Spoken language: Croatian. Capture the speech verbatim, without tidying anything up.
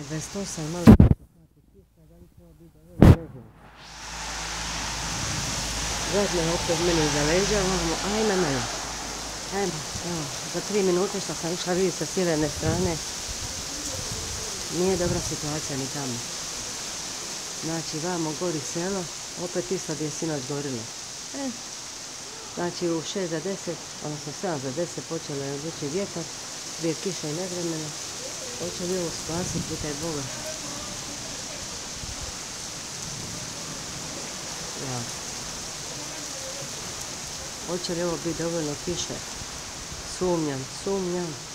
dvadeset osam, malo sati kiša, da li će ovo biti dovoljno, ne znam. Zadnje opet meni za leđa, ovamo, ajme mene. Ajmo, evo, za tri minute što sam išla vidjeti sa sjeverne strane, nije dobra situacija ni tamo. Znači, vamo gori selo, opet isto gdje je sinoć gorilo. E, znači, u šest za deset, odnosno sedam za deset počelo je vući vjetar, prije kiša i nevremena. Hoće li ovo spasiti, pitaj Boga. Ja. Hoće li ovo biti dovoljno kiše? Sumnjam, sumnjam.